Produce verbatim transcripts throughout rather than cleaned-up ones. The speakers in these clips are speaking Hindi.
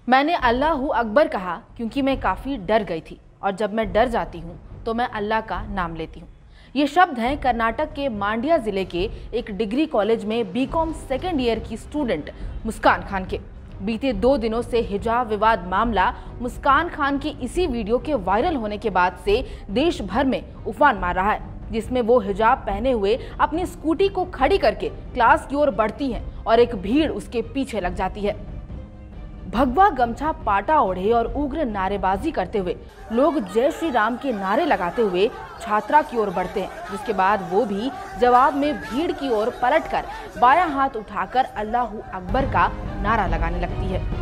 मैंने अल्लाहू अकबर कहा क्योंकि मैं काफ़ी डर गई थी और जब मैं डर जाती हूँ तो मैं अल्लाह का नाम लेती हूँ। ये शब्द हैं कर्नाटक के मांड्या जिले के एक डिग्री कॉलेज में बीकॉम सेकेंड ईयर की स्टूडेंट मुस्कान खान के। बीते दो दिनों से हिजाब विवाद मामला मुस्कान खान के इसी वीडियो के वायरल होने के बाद से देश भर में उफान मार रहा है, जिसमें वो हिजाब पहने हुए अपनी स्कूटी को खड़ी करके क्लास की ओर बढ़ती हैं और एक भीड़ उसके पीछे लग जाती है। भगवा गमछा पाटा ओढ़े और उग्र नारेबाजी करते हुए लोग जय श्री राम के नारे लगाते हुए छात्रा की ओर बढ़ते हैं, जिसके बाद वो भी जवाब में भीड़ की ओर पलटकर बायां हाथ उठाकर अल्लाहू अकबर का नारा लगाने लगती है।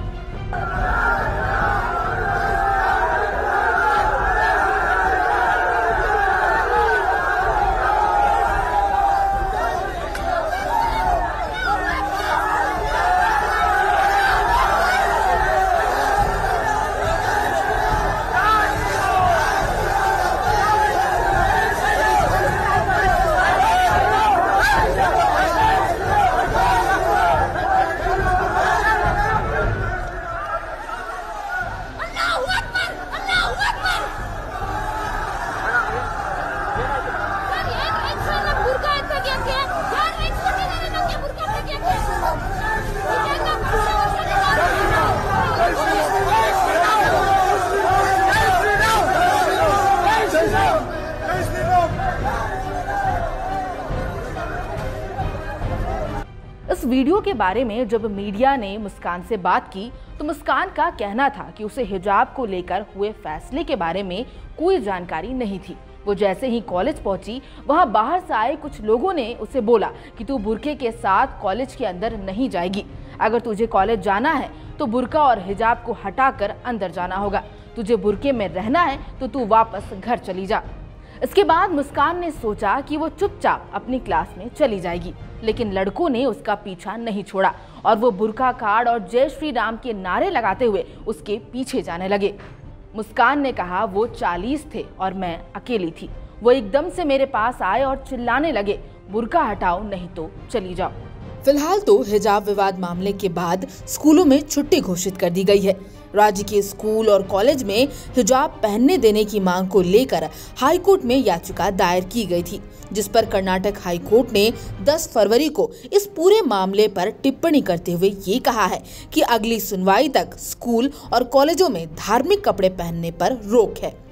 इस वीडियो के बारे में जब मीडिया ने मुस्कान से बात की तो मुस्कान का कहना था कि उसे हिजाब को लेकर हुए फैसले के बारे में कोई जानकारी नहीं थी। वो जैसे ही कॉलेज पहुंची, वहां बाहर से आए कुछ लोगों ने उसे बोला कि तू बुर्के के साथ कॉलेज के अंदर नहीं जाएगी। अगर तुझे कॉलेज जाना है तो बुर्का और हिजाब को हटाकर अंदर जाना होगा। तुझे बुर्के में रहना है तो तू वापस घर चली जा। इसके बाद मुस्कान ने सोचा कि वो चुपचाप अपनी क्लास में चली जाएगी, लेकिन लड़कों ने उसका पीछा नहीं छोड़ा और वो बुर्का काट और जय श्री राम के नारे लगाते हुए उसके पीछे जाने लगे। मुस्कान ने कहा वो चालीस थे और मैं अकेली थी। वो एकदम से मेरे पास आए और चिल्लाने लगे, बुर्का हटाओ नहीं तो चली जाओ। फिलहाल तो हिजाब विवाद मामले के बाद स्कूलों में छुट्टी घोषित कर दी गई है। राज्य के स्कूल और कॉलेज में हिजाब पहनने देने की मांग को लेकर हाईकोर्ट में याचिका दायर की गई थी, जिस पर कर्नाटक हाईकोर्ट ने दस फरवरी को इस पूरे मामले पर टिप्पणी करते हुए ये कहा है कि अगली सुनवाई तक स्कूल और कॉलेजों में धार्मिक कपड़े पहनने पर रोक है।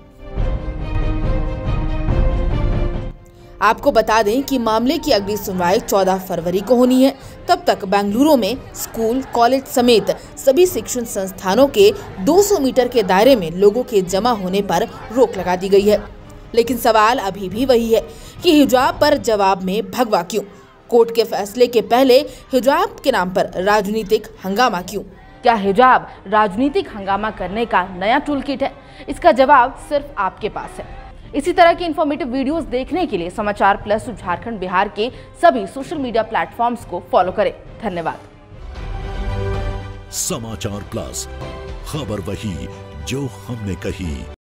आपको बता दें कि मामले की अगली सुनवाई चौदह फरवरी को होनी है। तब तक बेंगलुरु में स्कूल, कॉलेज समेत सभी शिक्षण संस्थानों के दो सौ मीटर के दायरे में लोगों के जमा होने पर रोक लगा दी गई है। लेकिन सवाल अभी भी वही है कि हिजाब पर जवाब में भगवा क्यों? कोर्ट के फैसले के पहले हिजाब के नाम पर राजनीतिक हंगामा क्यों? क्या हिजाब राजनीतिक हंगामा करने का नया टूल किट है? इसका जवाब सिर्फ आपके पास है। इसी तरह की इन्फॉर्मेटिव वीडियोस देखने के लिए समाचार प्लस झारखंड बिहार के सभी सोशल मीडिया प्लेटफॉर्म्स को फॉलो करें। धन्यवाद। समाचार प्लस, खबर वही जो हमने कही।